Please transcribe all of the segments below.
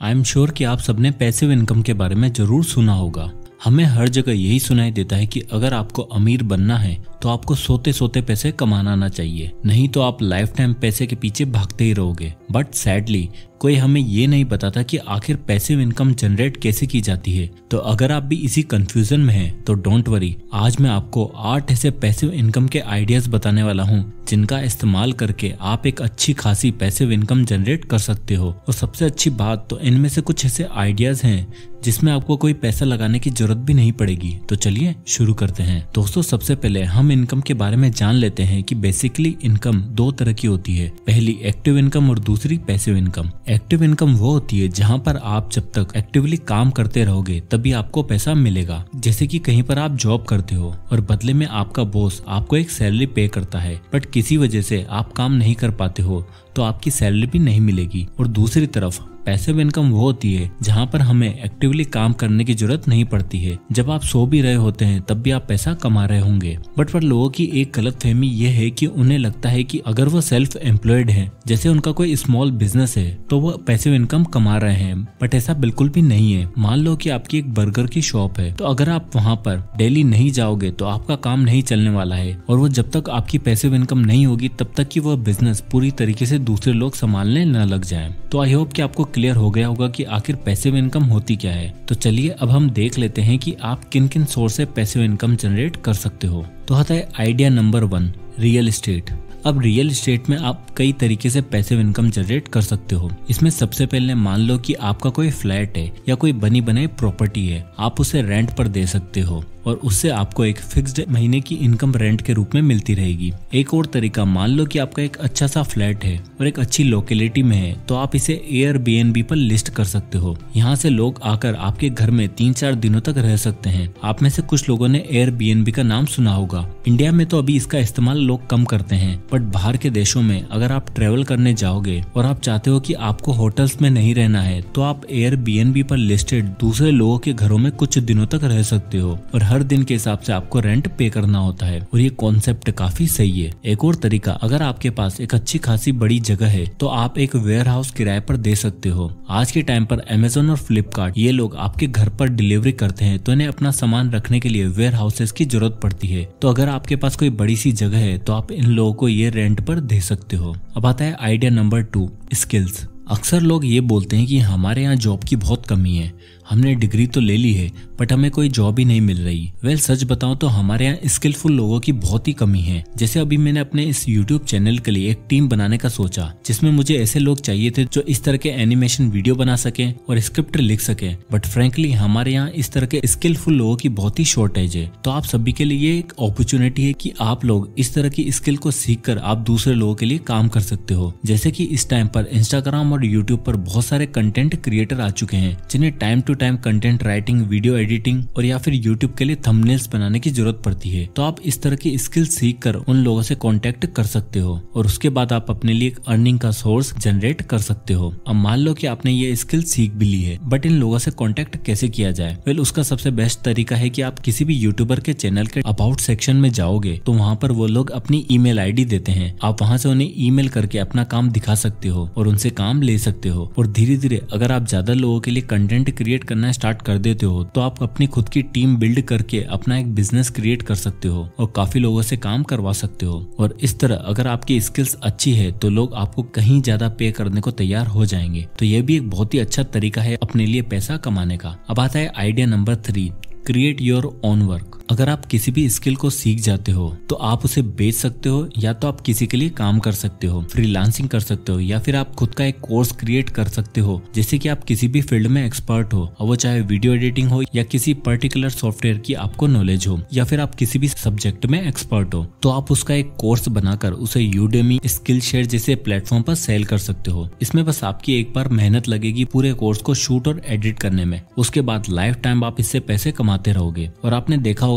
I am sure कि आप सबने पैसिव इनकम के बारे में जरूर सुना होगा। हमें हर जगह यही सुनाई देता है कि अगर आपको अमीर बनना है तो आपको सोते सोते पैसे कमाना आना चाहिए, नहीं तो आप लाइफ टाइम पैसे के पीछे भागते ही रहोगे। बट सैडली कोई हमें ये नहीं बताता कि आखिर पैसिव इनकम जनरेट कैसे की जाती है। तो अगर आप भी इसी कंफ्यूजन में हैं तो डोंट वरी, आज मैं आपको 8 ऐसे पैसिव इनकम के आइडियाज बताने वाला हूँ जिनका इस्तेमाल करके आप एक अच्छी खासी पैसिव इनकम जनरेट कर सकते हो। और सबसे अच्छी बात तो इनमें से कुछ ऐसे आइडियाज हैं जिसमें आपको कोई पैसा लगाने की जरूरत भी नहीं पड़ेगी। तो चलिए शुरू करते हैं। दोस्तों, सबसे पहले हम इनकम के बारे में जान लेते हैं कि बेसिकली इनकम 2 तरह की होती है। पहली एक्टिव इनकम और दूसरी पैसिव इनकम। एक्टिव इनकम वो होती है जहां पर आप जब तक एक्टिवली काम करते रहोगे तभी आपको पैसा मिलेगा। जैसे कि कहीं पर आप जॉब करते हो और बदले में आपका बॉस आपको एक सैलरी पे करता है, बट किसी वजह से आप काम नहीं कर पाते हो तो आपकी सैलरी भी नहीं मिलेगी। और दूसरी तरफ पैसिव इनकम वो होती है जहां पर हमें एक्टिवली काम करने की जरूरत नहीं पड़ती है। जब आप सो भी रहे होते हैं तब भी आप पैसा कमा रहे होंगे। बट पर लोगों की एक गलतफहमी ये है कि उन्हें लगता है कि अगर वो सेल्फ एम्प्लॉयड है, जैसे उनका कोई स्मॉल बिजनेस है, तो वो पैसिव इनकम कमा रहे हैं। बट ऐसा बिल्कुल भी नहीं है। मान लो कि आपकी एक बर्गर की शॉप है, तो अगर आप वहाँ पर डेली नहीं जाओगे तो आपका काम नहीं चलने वाला है। और वो जब तक आपकी पैसिव इनकम नहीं होगी तब तक कि वह बिजनेस पूरी तरीके से दूसरे लोग संभालने न लग जाए। तो आई होप कि आपको क्लियर हो गया होगा कि आखिर पैसिव इनकम होती क्या है। तो चलिए अब हम देख लेते हैं कि आप किन किन सोर्स से पैसिव इनकम जनरेट कर सकते हो। तो आता है आइडिया नंबर 1, रियल एस्टेट। अब रियल एस्टेट में आप कई तरीके से पैसिव इनकम जनरेट कर सकते हो। इसमें सबसे पहले मान लो कि आपका कोई फ्लैट है या कोई बनी बनाई प्रॉपर्टी है, आप उसे रेंट पर दे सकते हो और उससे आपको एक फिक्स्ड महीने की इनकम रेंट के रूप में मिलती रहेगी। एक और तरीका, मान लो कि आपका एक अच्छा सा फ्लैट है और एक अच्छी लोकेलिटी में है, तो आप इसे एयरबीएनबी पर लिस्ट कर सकते हो। यहाँ से लोग आकर आपके घर में 3-4 दिनों तक रह सकते हैं। आप में से कुछ लोगों ने एयरबीएनबी का नाम सुना होगा। इंडिया में तो अभी इसका इस्तेमाल लोग कम करते हैं, बट बाहर के देशों में अगर आप ट्रेवल करने जाओगे और आप चाहते हो कि आपको होटल्स में नहीं रहना है, तो आप एयरबीएनबी पर लिस्टेड दूसरे लोगों के घरों में कुछ दिनों तक रह सकते हो और हर दिन के हिसाब से आपको रेंट पे करना होता है। और ये कॉन्सेप्ट काफी सही है। एक और तरीका, अगर आपके पास एक अच्छी खासी बड़ी जगह है तो आप एक वेयर हाउस किराए पर दे सकते हो। आज के टाइम पर अमेज़न और फ्लिपकार्ट ये लोग आपके घर पर डिलीवरी करते हैं, तो इन्हें अपना सामान रखने के लिए वेयर हाउसेस की जरूरत पड़ती है। तो अगर आपके पास कोई बड़ी सी जगह है तो आप इन लोगों को ये रेंट पर दे सकते हो। अब आता है आइडिया नंबर 2, स्किल्स। अक्सर लोग ये बोलते हैं कि हमारे यहाँ जॉब की बहुत कमी है, हमने डिग्री तो ले ली है बट हमें कोई जॉब ही नहीं मिल रही। वेल सच बताऊं तो हमारे यहाँ स्किलफुल लोगों की बहुत ही कमी है। जैसे अभी मैंने अपने इस यूट्यूब चैनल के लिए एक टीम बनाने का सोचा, जिसमें मुझे ऐसे लोग चाहिए थे जो इस तरह के एनिमेशन वीडियो बना सके और स्क्रिप्ट लिख सके। बट फ्रेंकली हमारे यहाँ इस तरह के स्किलफुल लोगों की बहुत ही शॉर्टेज है। तो आप सभी के लिए ये एक अपॉर्चुनिटी है कि आप लोग इस तरह की स्किल को सीख कर आप दूसरे लोगों के लिए काम कर सकते हो। जैसे कि इस टाइम पर इंस्टाग्राम और यूट्यूब पर बहुत सारे कंटेंट क्रिएटर आ चुके हैं जिन्हें time to time content writing, video editing और या फिर यूट्यूब के लिए थंबनेल्स बनाने की जरूरत पड़ती है। तो आप इस तरह की स्किल सीख कर उन लोगों से कांटेक्ट कर सकते हो और उसके बाद आप अपने लिए एक अर्निंग का सोर्स जनरेट कर सकते हो। अब मान लो कि आपने ये स्किल सीख भी ली है, बट इन लोगों से कांटेक्ट कैसे किया जाए? वेल उसका सबसे बेस्ट तरीका है कि आप किसी भी यूट्यूबर के चैनल के अबाउट सेक्शन में जाओगे तो वहाँ पर वो लोग अपनी ईमेल आईडी देते हैं। आप वहाँ से उन्हें ईमेल करके अपना काम दिखा सकते हो और उनसे काम ले सकते हो। और धीरे धीरे अगर आप ज्यादा लोगों के लिए कंटेंट क्रिएट करना स्टार्ट कर देते हो तो आप अपनी खुद की टीम बिल्ड करके अपना एक बिजनेस क्रिएट कर सकते हो और काफी लोगों से काम करवा सकते हो। और इस तरह अगर आपकी स्किल्स अच्छी है तो लोग आपको कहीं ज्यादा पे करने को तैयार हो जाएंगे। तो यह भी एक बहुत ही अच्छा तरीका है अपने लिए पैसा कमाने का। अब आता है idea number 3, create your own work. अगर आप किसी भी स्किल को सीख जाते हो तो आप उसे बेच सकते हो, या तो आप किसी के लिए काम कर सकते हो, फ्रीलांसिंग कर सकते हो, या फिर आप खुद का एक कोर्स क्रिएट कर सकते हो। जैसे कि आप किसी भी फील्ड में एक्सपर्ट हो, और वो चाहे वीडियो एडिटिंग हो या किसी पर्टिकुलर सॉफ्टवेयर की आपको नॉलेज हो, या फिर आप किसी भी सब्जेक्ट में एक्सपर्ट हो, तो आप उसका एक कोर्स बनाकर उसे यूडेमी, स्किलशेयर जैसे प्लेटफॉर्म पर सेल कर सकते हो। इसमें बस आपकी एक बार मेहनत लगेगी पूरे कोर्स को शूट और एडिट करने में। उसके बाद लाइफ टाइम आप इससे पैसे कमाते रहोगे। और आपने देखा होगा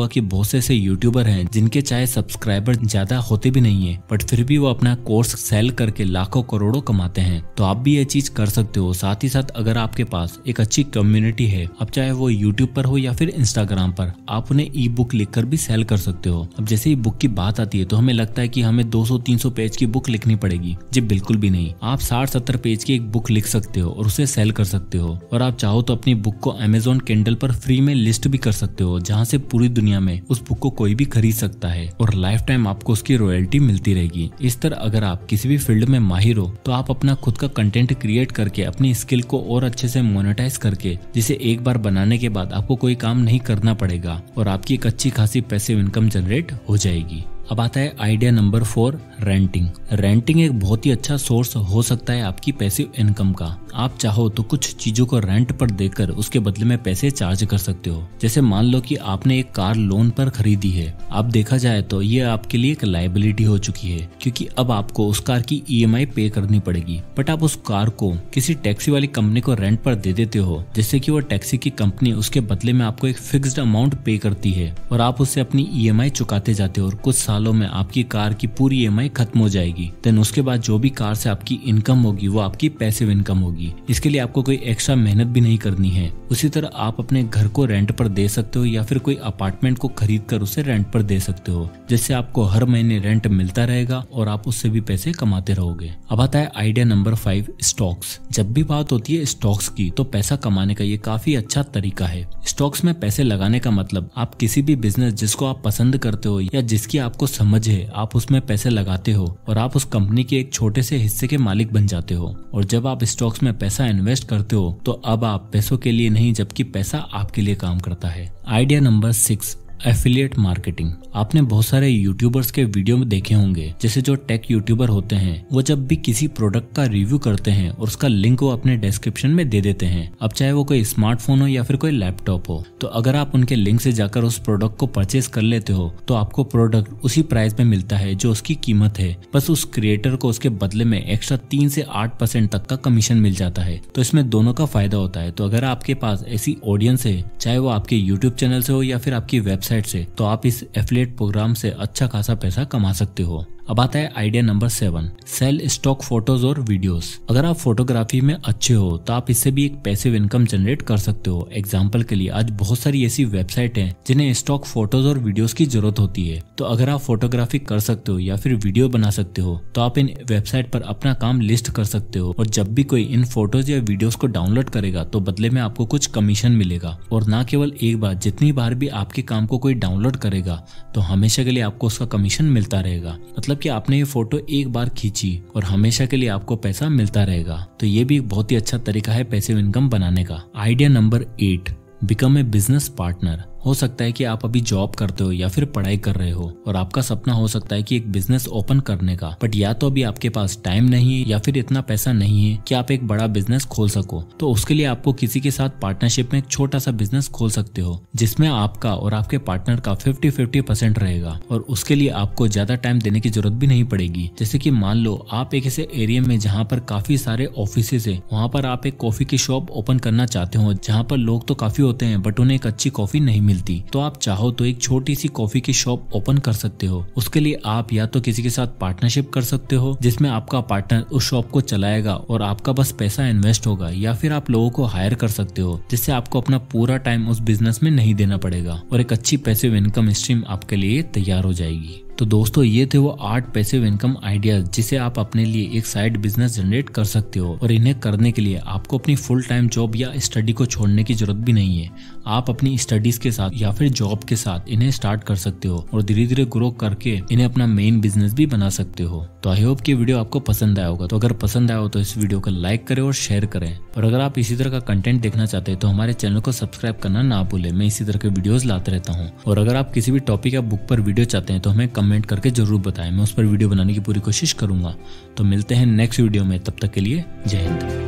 होगा कि बहुत से ऐसे यूट्यूबर हैं जिनके चाहे सब्सक्राइबर ज्यादा होते भी नहीं है, बट फिर भी वो अपना कोर्स सेल करके लाखों करोड़ों कमाते हैं। तो आप भी ये चीज कर सकते हो। साथ ही साथ अगर आपके पास एक अच्छी कम्युनिटी है, अब चाहे वो यूट्यूब पर हो या फिर इंस्टाग्राम पर, आप उन्हें ई बुक लिखकर भी सेल कर सकते हो। अब जैसे ही बुक की बात आती है तो हमें लगता है कि हमें 200-300 पेज की बुक लिखनी पड़ेगी। जी बिल्कुल भी नहीं, आप 60-70 पेज की एक बुक लिख सकते हो और उसे सेल कर सकते हो। और आप चाहो तो अपनी बुक को Amazon Kindle पर फ्री में लिस्ट भी कर सकते हो, जहाँ से पूरी दुनिया में उस बुक को कोई भी खरीद सकता है और लाइफ टाइम आपको उसकी रॉयल्टी मिलती रहेगी। इस तरह अगर आप किसी भी फील्ड में माहिर हो तो आप अपना खुद का कंटेंट क्रिएट करके अपनी स्किल को और अच्छे से मोनेटाइज करके, जिसे एक बार बनाने के बाद आपको कोई काम नहीं करना पड़ेगा और आपकी एक अच्छी खासी पैसिव इनकम जनरेट हो जाएगी। अब आता है आइडिया नंबर 4, रेंटिंग। रेंटिंग एक बहुत ही अच्छा सोर्स हो सकता है आपकी पैसिव इनकम का। आप चाहो तो कुछ चीजों को रेंट पर देकर उसके बदले में पैसे चार्ज कर सकते हो। जैसे मान लो कि आपने एक कार लोन पर खरीदी है। अब देखा जाए तो ये आपके लिए एक लायबिलिटी हो चुकी है, क्योंकि अब आपको उस कार की EMI पे करनी पड़ेगी। बट आप उस कार को किसी टैक्सी वाली कंपनी को रेंट पर दे देते हो, जिससे कि वो टैक्सी की कंपनी उसके बदले में आपको एक फिक्स्ड अमाउंट पे करती है और आप उससे अपनी EMI चुकाते जाते हो और कुछ सालों में आपकी कार की पूरी EMI खत्म हो जाएगी। देन उसके बाद जो भी कार से आपकी इनकम होगी वो आपकी पैसिव इनकम होगी। इसके लिए आपको कोई एक्स्ट्रा मेहनत भी नहीं करनी है। उसी तरह आप अपने घर को रेंट पर दे सकते हो या फिर कोई अपार्टमेंट को खरीद कर उसे रेंट पर दे सकते हो, जिससे आपको हर महीने रेंट मिलता रहेगा और आप उससे भी पैसे कमाते रहोगे। अब आता है आइडिया नंबर 5, स्टॉक्स। जब भी बात होती है स्टॉक्स की तो पैसा कमाने का ये काफी अच्छा तरीका है। स्टॉक्स में पैसे लगाने का मतलब आप किसी भी बिजनेस जिसको आप पसंद करते हो या जिसकी आपको समझ है, आप उसमें पैसे लगाते हो और आप उस कंपनी के एक छोटे से हिस्से के मालिक बन जाते हो। और जब आप स्टॉक्स में पैसा इन्वेस्ट करते हो तो अब आप पैसों के लिए नहीं, जबकि पैसा आपके लिए काम करता है। Idea number 6, affiliate marketing. आपने बहुत सारे यूट्यूबर्स के वीडियो में देखे होंगे, जैसे जो टेक यूट्यूबर होते हैं वो जब भी किसी प्रोडक्ट का रिव्यू करते हैं और उसका लिंक वो अपने डिस्क्रिप्शन में दे देते हैं। अब चाहे वो कोई स्मार्टफोन हो या फिर कोई लैपटॉप हो, तो अगर आप उनके लिंक से जाकर उस प्रोडक्ट को परचेज कर लेते हो तो आपको प्रोडक्ट उसी प्राइस में मिलता है जो उसकी कीमत है। बस उस क्रिएटर को उसके बदले में एक्स्ट्रा 3 से 8% तक का कमीशन मिल जाता है। तो इसमें दोनों का फायदा होता है। तो अगर आपके पास ऐसी ऑडियंस है, चाहे वो आपके यूट्यूब चैनल से हो या फिर आपकी वेबसाइट से, तो आप इस एफिलिएट प्रोग्राम से अच्छा खासा पैसा कमा सकते हो। अब आता है idea number 7, sell stock photos और वीडियोस। अगर आप फोटोग्राफी में अच्छे हो तो आप इससे भी एक पैसिव इनकम जनरेट कर सकते हो। एग्जांपल के लिए आज बहुत सारी ऐसी वेबसाइट हैं जिन्हें स्टॉक फोटोज और वीडियोस की जरूरत होती है। तो अगर आप फोटोग्राफी कर सकते हो या फिर वीडियो बना सकते हो तो आप इन वेबसाइट पर अपना काम लिस्ट कर सकते हो और जब भी कोई इन फोटोज या वीडियोस को डाउनलोड करेगा तो बदले में आपको कुछ कमीशन मिलेगा। और ना केवल एक बार, जितनी बार भी आपके काम को कोई डाउनलोड करेगा तो हमेशा के लिए आपको उसका कमीशन मिलता रहेगा। मतलब कि आपने ये फोटो एक बार खींची और हमेशा के लिए आपको पैसा मिलता रहेगा। तो ये भी एक बहुत ही अच्छा तरीका है पैसिव इनकम बनाने का। Idea number 8, become a business partner. हो सकता है कि आप अभी जॉब करते हो या फिर पढ़ाई कर रहे हो और आपका सपना हो सकता है कि एक बिजनेस ओपन करने का, बट या तो अभी आपके पास टाइम नहीं है या फिर इतना पैसा नहीं है कि आप एक बड़ा बिजनेस खोल सको। तो उसके लिए आपको किसी के साथ पार्टनरशिप में एक छोटा सा बिजनेस खोल सकते हो, जिसमें आपका और आपके पार्टनर का 50-50% रहेगा और उसके लिए आपको ज्यादा टाइम देने की जरूरत भी नहीं पड़ेगी। जैसे कि मान लो आप एक ऐसे एरिया में जहाँ पर काफी सारे ऑफिसेज है, वहाँ पर आप एक कॉफी की शॉप ओपन करना चाहते हो, जहाँ पर लोग तो काफी होते हैं बट उन्हें एक अच्छी कॉफी नहीं मिलती। तो आप चाहो तो एक छोटी सी कॉफी की शॉप ओपन कर सकते हो। उसके लिए आप या तो किसी के साथ पार्टनरशिप कर सकते हो जिसमें आपका पार्टनर उस शॉप को चलाएगा और आपका बस पैसा इन्वेस्ट होगा, या फिर आप लोगों को हायर कर सकते हो जिससे आपको अपना पूरा टाइम उस बिजनेस में नहीं देना पड़ेगा और एक अच्छी पैसिव इनकम स्ट्रीम आपके लिए तैयार हो जाएगी। तो दोस्तों ये थे वो 8 पैसिव इनकम आइडियाज जिसे आप अपने लिए एक साइड बिजनेस जनरेट कर सकते हो। और इन्हें करने के लिए आपको अपनी फुल टाइम जॉब या स्टडी को छोड़ने की जरूरत भी नहीं है। आप अपनी स्टडीज के साथ या फिर जॉब के साथ इन्हें स्टार्ट कर सकते हो और धीरे धीरे ग्रो करके इन्हें अपना मेन बिजनेस भी बना सकते हो। तो आई होप कि वीडियो आपको पसंद आया होगा। तो अगर पसंद आया हो तो इस वीडियो को लाइक करें और शेयर करें। और अगर आप इसी तरह का कंटेंट देखना चाहते हैं तो हमारे चैनल को सब्सक्राइब करना ना भूलें। मैं इसी तरह के वीडियोस लाते रहता हूँ। और अगर आप किसी भी टॉपिक या बुक पर वीडियो चाहते हैं तो हमें कमेंट करके जरूर बताएं। मैं उस पर वीडियो बनाने की पूरी कोशिश करूंगा। तो मिलते हैं नेक्स्ट वीडियो में, तब तक के लिए जय हिंद।